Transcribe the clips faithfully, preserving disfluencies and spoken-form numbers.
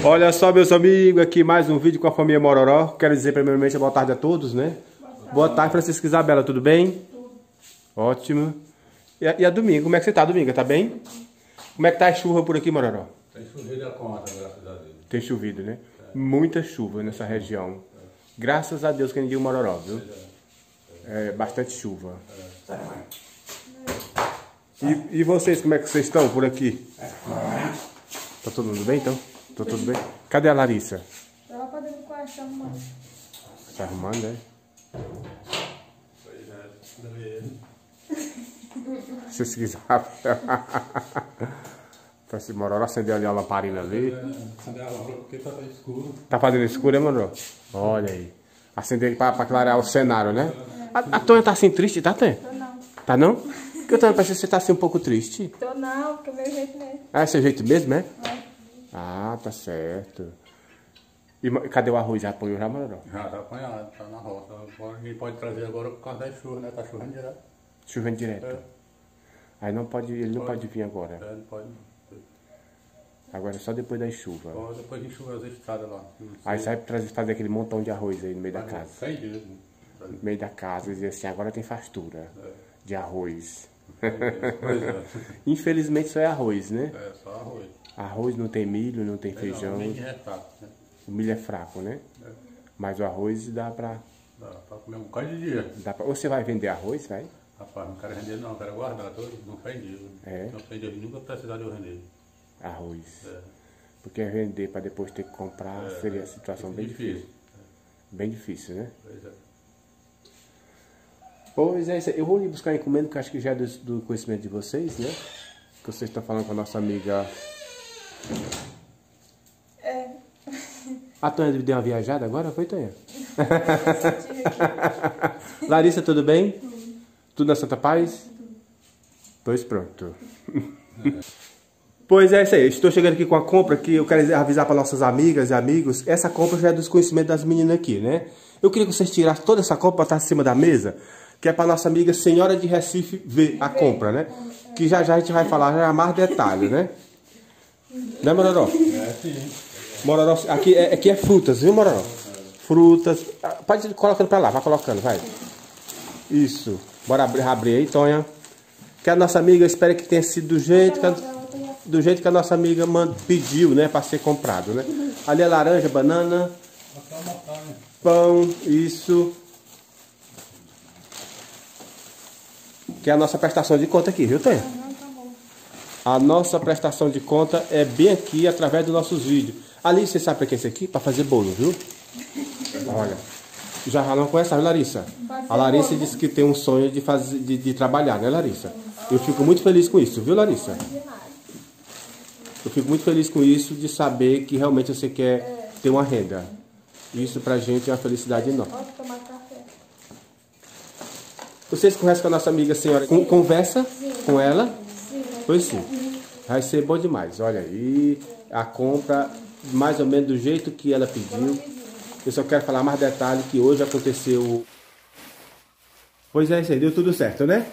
Olha só, meus amigos, aqui mais um vídeo com a família Mororó. Quero dizer primeiramente boa tarde a todos, né? Boa tarde, boa tarde Francisca e Isabela, tudo bem? Tudo. Ótimo. E a, e a Dominga, como é que você tá, Dominga? Tá bem? Como é que tá a chuva por aqui, Mororó? Tem chovido a conta, graças a Deus. Tem chovido, né? É. Muita chuva nessa região. É. Graças a Deus que nem digo Mororó, viu? É. É, bastante chuva. É. E, e vocês, como é que vocês estão por aqui? É. Tá todo mundo bem, então? Tá tudo bem? Cadê a Larissa? Ela pode ir com essa arrumando. Tá arrumando, né? Pois é, se você quiser. Pra se Mororó acender ali a lamparina ali. Acender a lâmpada porque tá escuro. Tá fazendo escuro, hein, Mororó? Olha aí. Acender pra, pra clarear o cenário, né? É. A, a Tonha tá assim triste, tá, Tonha? Tô não. Tá não? Porque eu tô parece que você tá assim um pouco triste. Tô não, porque é meu jeito mesmo. Ah, é seu jeito mesmo, é? É. Ah, tá certo. E cadê o arroz? Já apanhou já, Mororó? Já tá apanhado, tá na roça. Agora ninguém pode trazer agora por causa da chuva, né? Tá chovendo direto. Chovendo direto. É. Aí não pode, ele não pode, pode vir agora. É, não pode não. Agora é só depois da chuva. Só depois de chuva as estradas lá. Aí sai pra fazer aquele montão de arroz aí no meio Mas da casa. Sem dias, né? No meio da casa e dizer assim, agora tem fartura é. de arroz. Pois é. Infelizmente só é arroz, né? É, só arroz. Arroz não tem milho, não tem feijão. Não, o milho é fraco, né? O milho é fraco, né? É. Mas o arroz dá pra... Dá pra comer um bocado de dia. Dá pra... Ou você vai vender arroz, vai? Rapaz, não quero vender não, quero guardar todo, não faz dia. É? Não faz dia, nunca precisar de eu vender. Arroz. É. Porque vender pra depois ter que comprar é, seria a situação bem difícil. difícil. É. Bem difícil, né? Pois é. Pois é, isso aí. Eu vou lhe buscar encomenda, que acho que já é do, do conhecimento de vocês, né? Que vocês estão falando com a nossa amiga... É. A Tonha deu uma viajada agora? Foi, Tonha? Larissa, tudo bem? Tudo. Tudo na Santa Paz? Tudo. Pois pronto. É. Pois é, isso aí. Estou chegando aqui com a compra que eu quero avisar para nossas amigas e amigos. Essa compra já é dos conhecimentos das meninas aqui, né? Eu queria que vocês tirassem toda essa compra para estar acima da mesa, que é para nossa amiga Senhora de Recife ver a compra, né? Que já já a gente vai falar já mais detalhes, né? Né, Mororó? É, sim. Mororó, aqui é, aqui é frutas, viu, Mororó? Frutas. Pode ir colocando para lá, vai colocando, vai. Isso. Bora abrir, abrir aí, Tonha. Que a nossa amiga, espero que tenha sido do jeito que a, do jeito que a nossa amiga pediu, né? Para ser comprado, né? Ali é laranja, banana, pão, isso. Que é a nossa prestação de conta aqui, viu, Tonha? A nossa prestação de conta é bem aqui, através dos nossos vídeos. Ali, você sabe para que é esse aqui? Para fazer bolo, viu? Olha. Já não conhece a Larissa? A Larissa disse que tem um sonho de, fazer, de, de trabalhar, né, Larissa? Eu fico muito feliz com isso, viu, Larissa? Eu fico muito feliz com isso, de saber que realmente você quer ter uma renda. Isso pra gente é uma felicidade enorme. Vocês conhecem com a nossa amiga senhora? Conversa com ela? Pois sim. Vai ser bom demais. Olha aí, a compra mais ou menos do jeito que ela pediu. Eu só quero falar mais detalhes que hoje aconteceu. Pois é, isso aí, deu tudo certo, né?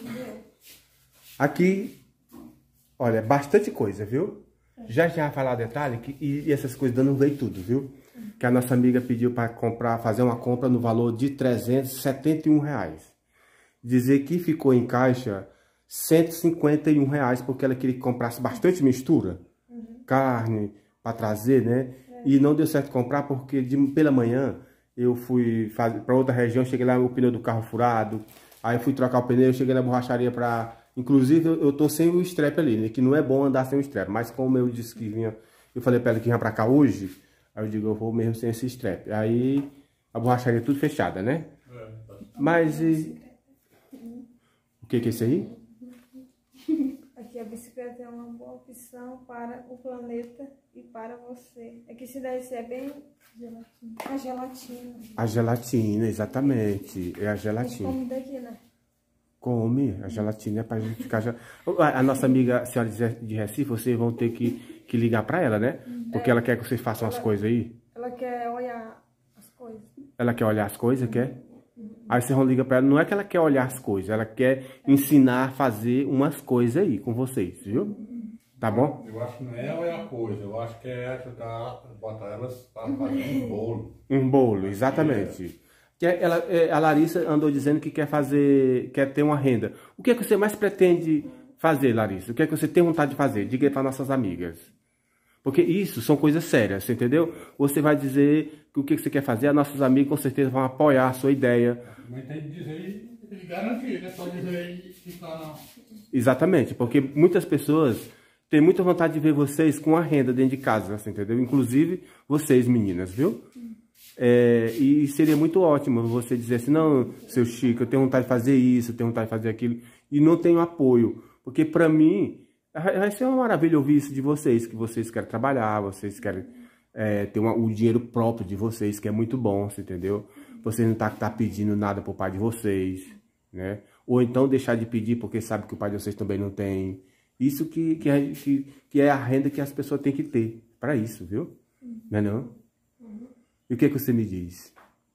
Aqui, olha, bastante coisa, viu? Já já vai falar detalhe que, e, e essas coisas dando veio tudo, viu? Que a nossa amiga pediu para comprar, fazer uma compra no valor de trezentos e setenta e um reais. Dizer que ficou em caixa cento e cinquenta e um reais, porque ela queria que comprasse bastante mistura. Uhum. Carne, para trazer, né? É. E não deu certo comprar, porque de, pela manhã eu fui para outra região, cheguei lá, o pneu do carro furado. Aí fui trocar o pneu, cheguei na borracharia para... Inclusive, eu, eu tô sem o strap ali, né? Que não é bom andar sem o strap. Mas como eu disse que vinha... Eu falei para ela que vinha para cá hoje. Aí eu digo, eu vou mesmo sem esse strap. Aí a borracharia tudo fechada, né? É. Mas... E... O que que é isso aí? Aqui a bicicleta é uma boa opção para o planeta e para você. Aqui se deve ser bem gelatina. A gelatina. A gelatina, exatamente. É a gelatina. Come daqui, né? Come. A gelatina é pra gente ficar... A, a nossa amiga, a senhora de Recife, vocês vão ter que, que ligar pra ela, né? Porque é. ela quer que vocês façam ela, as coisas aí. Ela quer olhar as coisas. Ela quer olhar as coisas, quer? Aí vocês vão ligar pra ela, não é que ela quer olhar as coisas, ela quer ensinar a fazer umas coisas aí com vocês, viu? Tá bom? Eu acho que não é a coisa, eu acho que é ajudar, botar elas para fazer um bolo. Um bolo, exatamente. Que ela, a Larissa andou dizendo que quer fazer, quer ter uma renda. O que é que você mais pretende fazer, Larissa? O que é que você tem vontade de fazer? Diga aí para nossas amigas. Porque isso são coisas sérias, você entendeu? Você vai dizer que o que você quer fazer, as nossas amigas com certeza vão apoiar a sua ideia. Mas tem que dizer e garantir, né? Só dizer e ficar não. Exatamente, porque muitas pessoas têm muita vontade de ver vocês com a renda dentro de casa, você entendeu? Inclusive vocês, meninas, viu? É, e seria muito ótimo você dizer assim, não, seu Chico, eu tenho vontade de fazer isso, eu tenho vontade de fazer aquilo, e não tenho apoio. Porque para mim, vai ser uma maravilha ouvir isso de vocês, que vocês querem trabalhar, vocês querem é, ter uma, o dinheiro próprio de vocês, que é muito bom, você entendeu? Vocês não tá, tá pedindo nada pro pai de vocês, né? Ou então deixar de pedir porque sabe que o pai de vocês também não tem. Isso que, que, é, que, que é a renda que as pessoas têm que ter para isso, viu? Não é não? E o que, que você me diz?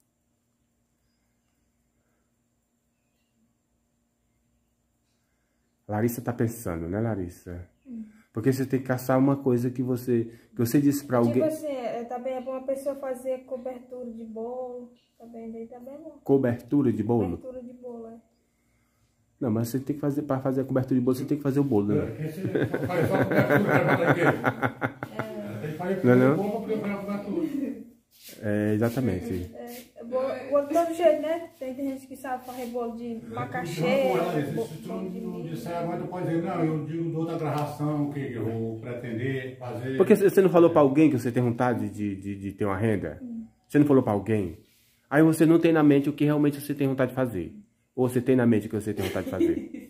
Larissa tá pensando, né, Larissa? Hum. Porque você tem que caçar uma coisa que você, que você disse para alguém. Tipo assim, é, também é bom uma pessoa fazer cobertura de bolo. Também, daí também é bom. Cobertura de bolo? Cobertura de bolo, é. Não, mas você tem que fazer, para fazer a cobertura de bolo, você tem que fazer o bolo, né? É, você faz só a cobertura, aqui. É. Tem que fazer não, não? bolo para fazer a cobertura. É, exatamente. É, bolo, bolo de todo jeito, né? Tem, tem gente que sabe fazer bolo de macaxeira. Se tu não disser agora, tu pode dizer, não, eu digo de outra gravação, o que eu vou pretender fazer. Porque você não falou para alguém que você tem vontade de, de, de ter uma renda? Hum. Você não falou para alguém? Aí você não tem na mente o que realmente você tem vontade de fazer. Ou você tem na mente o que você tem vontade de fazer?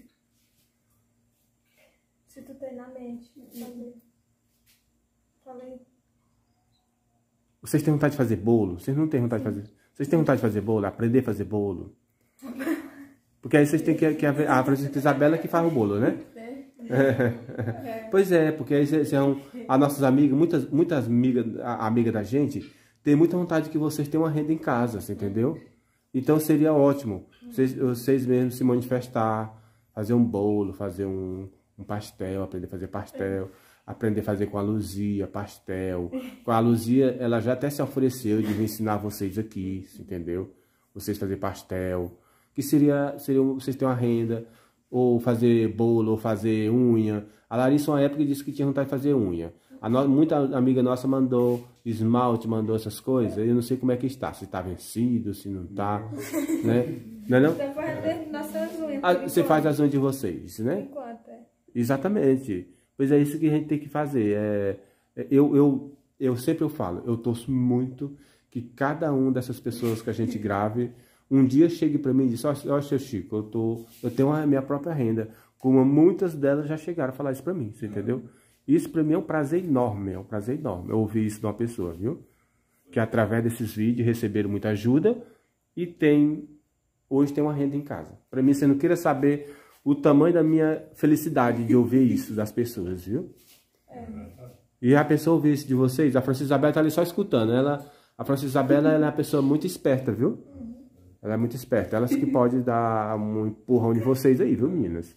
Se tu tem na mente, falei. Falei. Vocês têm vontade de fazer bolo? Vocês não têm vontade de fazer? Vocês têm vontade de fazer bolo? Aprender a fazer bolo? Porque aí vocês têm que... que a Francisca Isabela que faz o bolo, né? É. Pois é, porque aí são as nossas amigas, muitas, muitas amigas, amigas da gente, tem muita vontade que vocês tenham uma renda em casa, você entendeu? Então seria ótimo vocês, vocês mesmos se manifestar, fazer um bolo, fazer um, um pastel, aprender a fazer pastel, aprender a fazer com a Luzia, pastel. Com a Luzia, ela já até se ofereceu de ensinar vocês aqui, entendeu? Vocês fazer pastel, que seria, seria vocês terem uma renda, ou fazer bolo, ou fazer unha. A Larissa, uma época, disse que tinha vontade de fazer unha. A no, muita amiga nossa mandou esmalte, mandou essas coisas. Eu não sei como é que está, se está vencido, se não está, né? Não é não? Você faz nossas unhas. Ah, você faz as unhas de vocês, né? Enquanto, é. Exatamente. Pois é isso que a gente tem que fazer. É, eu, eu, eu sempre eu falo, eu torço muito que cada uma dessas pessoas que a gente grave, um dia chegue para mim e diz, ó, oh, seu Chico, eu, tô, eu tenho a minha própria renda. Como muitas delas já chegaram a falar isso para mim, você entendeu? Isso para mim é um prazer enorme, é um prazer enorme. Eu ouvi isso de uma pessoa, viu? Que através desses vídeos receberam muita ajuda e tem, hoje tem uma renda em casa. Para mim, você não queira saber o tamanho da minha felicidade de ouvir isso das pessoas, viu? É. E a pessoa ouvir isso de vocês, a Francisca Isabela tá ali só escutando. Ela, a Francisca Isabela ela é uma pessoa muito esperta, viu? Ela é muito esperta. Elas que podem dar um empurrão de vocês aí, viu, meninas?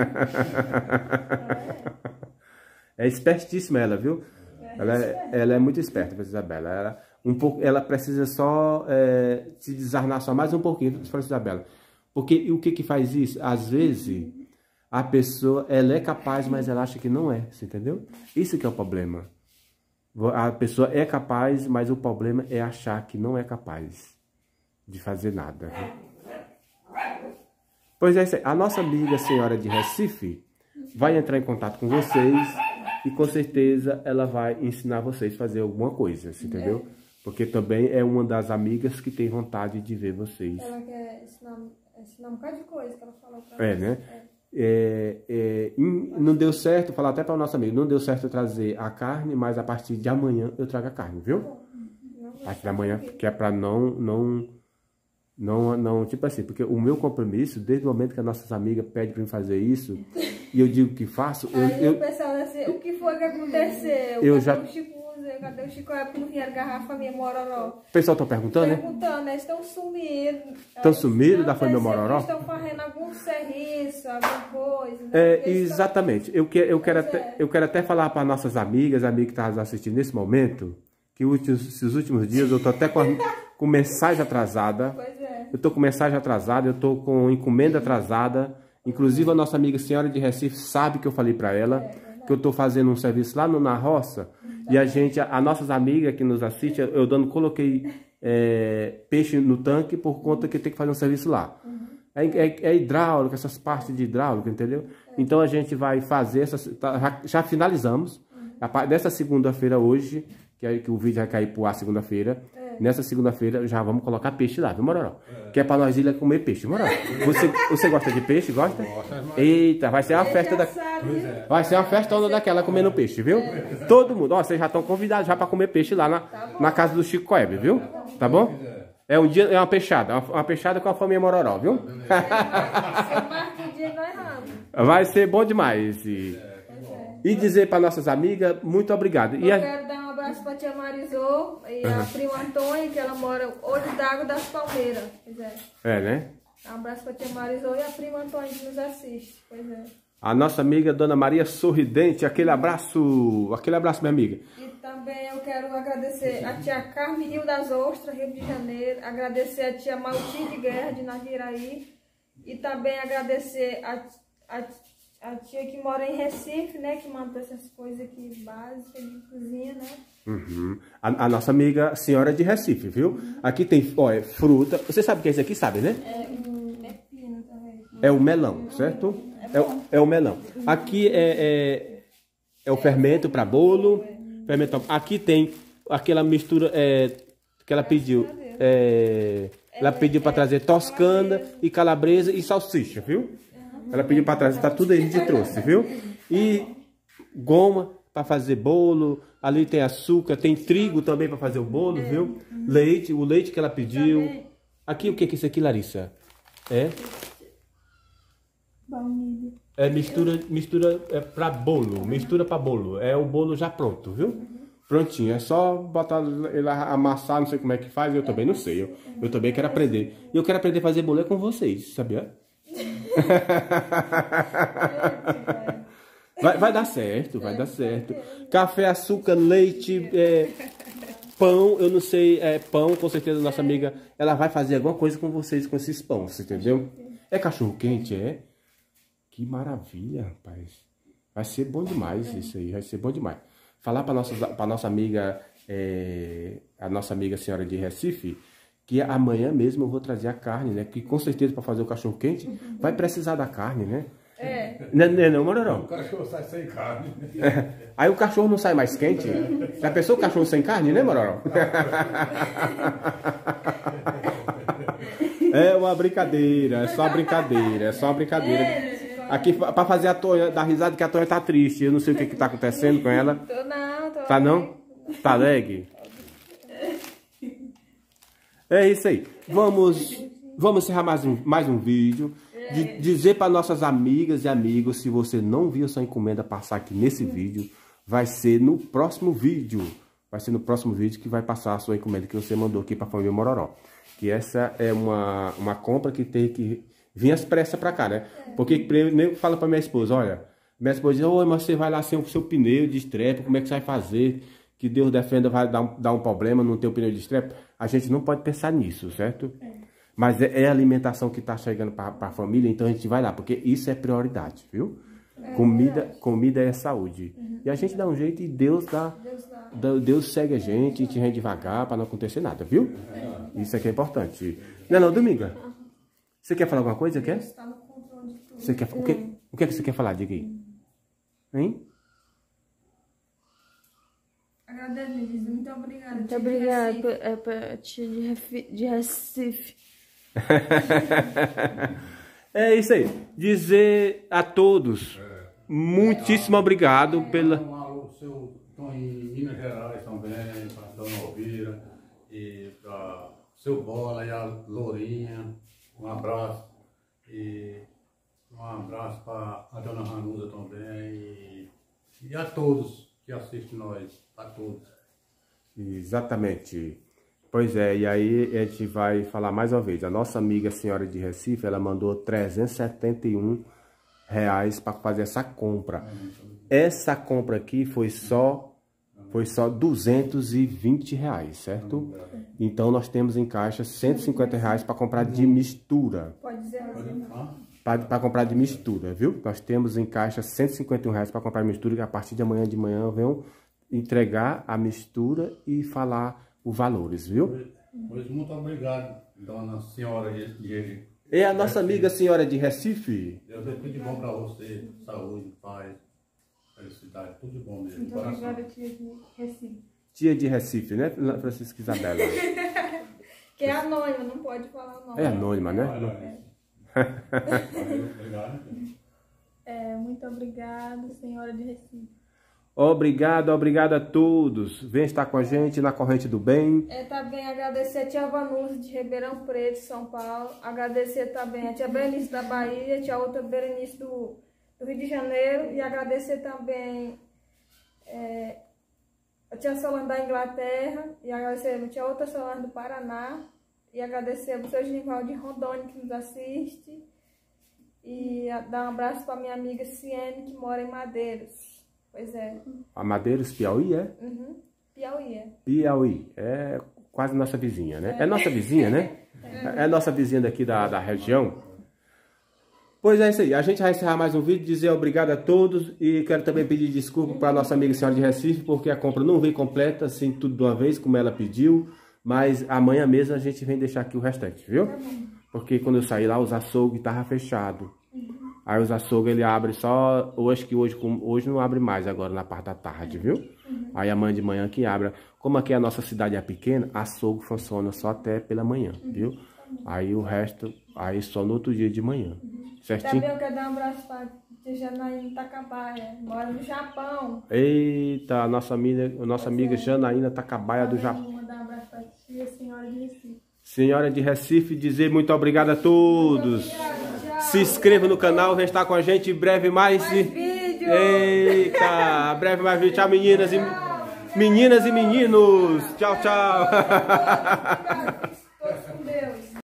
É espertíssima ela, viu? Ela é, ela é muito esperta, a Isabela. Ela, um pouco, ela precisa só é, se desarnar só mais um pouquinho, Isabela. Porque o que que faz isso? Às vezes, a pessoa, ela é capaz, mas ela acha que não é, você entendeu? Isso que é o problema. A pessoa é capaz, mas o problema é achar que não é capaz de fazer nada. Pois é, a nossa amiga senhora de Recife vai entrar em contato com vocês e com certeza ela vai ensinar vocês a fazer alguma coisa, você entendeu? Porque também é uma das amigas que tem vontade de ver vocês. Ela quer ensinar, ensinar um bocado de coisa que ela falou pra É, nós. né? É. É, é, não deu certo, falar até para o nosso amigo, não deu certo eu trazer a carne, mas a partir de amanhã eu trago a carne, viu? A partir da manhã, que é para não, não, não, não, tipo assim, porque o meu compromisso, desde o momento que as nossas amigas pedem para mim fazer isso, e eu digo que faço, eu, Aí eu, o pessoal assim, o que foi que aconteceu? Eu já, cadê o Chico Web que não vieram garrafa minha Mororó? O pessoal tá perguntando, né? Perguntando, eles estão sumidos. Estão sumidos da família Mororó? Eles estão fazendo algum serviço, alguma coisa. Né? É, exatamente. Eu, que, eu, quero até, é. eu quero até falar para nossas amigas, amigas que estão assistindo nesse momento, que últimos, esses últimos dias eu tô até com, a, com mensagem atrasada. Pois é. Eu tô com mensagem atrasada, eu tô com encomenda atrasada. Inclusive a nossa amiga senhora de Recife sabe que eu falei para ela é, que eu tô fazendo um serviço lá no, na roça. E a gente, as nossas amigas que nos assistem, eu dando, coloquei é, peixe no tanque por conta que tem que fazer um serviço lá. É, é, é hidráulica, essas partes de hidráulica, entendeu? Então a gente vai fazer, essas, tá, já, já finalizamos. A, dessa segunda-feira hoje, que, é, que o vídeo vai cair pro ar segunda-feira, é. Nessa segunda-feira já vamos colocar peixe lá, viu, Mororó? É. Que é pra nós ir lá comer peixe, Mororó. Você, você gosta de peixe, gosta? Gosta. Eita, vai ser uma festa da... Vai ser uma festa daquela comendo peixe, viu? É. Todo mundo, ó, vocês já estão convidados já pra comer peixe lá na, tá na casa do Chico Web, viu? Tá bom? É um dia, é uma peixada, uma, uma peixada com a família Mororó, viu? Vai ser bom demais. E, e dizer para nossas amigas, muito obrigado. Eu e a... quero dar um abraço para a tia Marisol e uhum. a prima Antônia, que ela mora Olho d'Água das Palmeiras. Pois é. É, né? Um abraço para a tia Marisol e a prima Antônia que nos assiste. Pois é. A nossa amiga Dona Maria Sorridente, aquele abraço, aquele abraço, minha amiga. E também eu quero agradecer a tia Carme Rio das Ostras, Rio de Janeiro, agradecer a tia Malti de Guerra, de Naviraí, e também agradecer a, a, a tia que mora em Recife, né, que manda essas coisas aqui básicas de cozinha, né. Uhum. A, a nossa amiga senhora de Recife, viu? Uhum. Aqui tem, olha, fruta, você sabe o que é isso aqui, sabe, né? É um pepino também. É o melão, certo? É o, é o melão. Aqui é, é, é o fermento para bolo. Fermento, aqui tem aquela mistura é, que ela pediu. É, ela pediu para trazer toscana e calabresa e salsicha, viu? Ela pediu para trazer, tá tudo aí, a gente trouxe, viu? E goma para fazer bolo. Ali tem açúcar, tem trigo também para fazer o bolo, viu? Leite, o leite que ela pediu. Aqui o que é isso aqui, Larissa? É? Baunilha. É mistura, mistura é para bolo, mistura para bolo. É o bolo já pronto, viu? Uhum. Prontinho, é só botar ele amassar, não sei como é que faz, eu também não sei. Eu, eu também quero aprender. E eu quero aprender a fazer bolo com vocês, sabia? vai, vai dar certo, vai dar certo. Café, açúcar, leite, é, pão, eu não sei, é, pão, com certeza nossa amiga, ela vai fazer alguma coisa com vocês com esses pães, entendeu? É cachorro quente, é? Que maravilha, rapaz. Vai ser bom demais isso aí, vai ser bom demais. Falar para nossa, para nossa amiga, é, a nossa amiga senhora de Recife, que amanhã mesmo eu vou trazer a carne, né? Que com certeza para fazer o cachorro quente vai precisar da carne, né? É. Não, não, não, Mororó? O cachorro sai sem carne. É. Aí o cachorro não sai mais quente? Já pensou o cachorro sem carne, né, Mororó? É uma brincadeira, é só brincadeira, é só uma brincadeira. Aqui para fazer a Tonha dar risada que a Tonha tá triste. Eu não sei o que que tá acontecendo com ela. Tô não, tô Tá não? Tá alegre? É isso aí. Vamos, vamos encerrar mais um, mais um vídeo. De, dizer para nossas amigas e amigos, se você não viu sua encomenda passar aqui nesse vídeo, vai ser no próximo vídeo. Vai ser no próximo vídeo que vai passar a sua encomenda que você mandou aqui para a família Mororó. Que essa é uma, uma compra que tem que vir às pressas para cá, né? Porque primeiro fala para minha esposa, olha, minha esposa diz, oi, mas você vai lá sem o seu pneu de estrepe, como é que você vai fazer? Que Deus defenda, vai dar um, dar um problema, não ter o pneu de estrepe. A gente não pode pensar nisso, certo? É. Mas é, é a alimentação que está chegando para a família, então a gente vai lá, porque isso é prioridade, viu? É, comida, é comida é saúde. Uhum. E a gente dá um jeito e Deus dá, Deus, dá. Deus segue a gente, a gente vem devagar para não acontecer nada, viu? É. Isso aqui é importante. Não é não, Dominga? Você quer falar alguma coisa? Quer? Você quer, o, que, o que é que você quer falar? Diga aí. Hein? Agradeço, muito obrigada. Muito obrigada, é para tia de Recife. É isso aí. Dizer a todos, é. muitíssimo obrigado é, pela... Estão em Minas Gerais também, para a Dona Alvira, e para o seu Bola e a Lourinha. Um abraço. E um abraço para a Dona Ranusa também. E, e a todos que assistem nós. A todos. Exatamente. Pois é, e aí a gente vai falar mais uma vez. A nossa amiga senhora de Recife, ela mandou trezentos e setenta e um reais para fazer essa compra. Essa compra aqui foi só foi só duzentos e vinte reais, certo? Então nós temos em caixa cento e cinquenta reais para comprar de mistura. Pode dizer assim. Para comprar de mistura, viu? Nós temos em caixa cento e cinquenta e um reais para comprar mistura, que a partir de amanhã de manhã venham entregar a mistura e falar os valores, viu? Pois muito obrigado, dona senhora de... E a nossa amiga senhora de Recife? Deus dê tudo de bom para você, saúde, paz, felicidade, tudo de bom mesmo. Muito obrigada, tia de Recife. Tia de Recife, né, Francisca Isabela? Que é anônima, não pode falar o nome. É anônima, né? Obrigado. É, muito obrigado, senhora de Recife. Obrigado, obrigado a todos. Vem estar com a gente na Corrente do Bem. É, também agradecer a tia Vanusa de Ribeirão Preto, São Paulo. Agradecer também a tia Berenice da Bahia, a tia outra Berenice do, do Rio de Janeiro. E agradecer também é, a tia Solange da Inglaterra. E agradecer a tia outra Solange do Paraná. E agradecer ao seu Genival de Rondônia que nos assiste. E a, dar um abraço para minha amiga Ciene, que mora em Madeiros. Pois é. A Madeiros, Piauí, é? Uhum. Piauí, é. Piauí. É quase nossa vizinha, né? É nossa vizinha, né? É nossa vizinha daqui da, da região. Pois é isso aí. A gente vai encerrar mais um vídeo, dizer obrigado a todos. E quero também pedir desculpa para a nossa amiga senhora de Recife, porque a compra não veio completa, assim, tudo de uma vez, como ela pediu. Mas amanhã mesmo a gente vem deixar aqui o restante, viu? Porque quando eu saí lá, os açougues estavam fechados. Aí os açougues ele abre só, eu acho que hoje, hoje não abre mais agora na parte da tarde, viu? Uhum. Aí amanhã de manhã que abre. Como aqui a nossa cidade é pequena, açougue funciona só até pela manhã, uhum. Viu? Aí o resto, aí só no outro dia de manhã. Uhum. Certinho? Também eu quero dar um abraço para a Janaína Takabaia, mora no Japão. Eita, a nossa amiga, a nossa amiga é. Janaína Takabaia do Japão. Vou mandar um abraço para a tia, senhora de Recife. Senhora de Recife, dizer muito obrigado a todos. Se inscreva no canal, vem estar com a gente em breve mais. Mais vídeo. Eita, breve mais vídeo. Tchau, meninas e meninas e meninos. Tchau, tchau.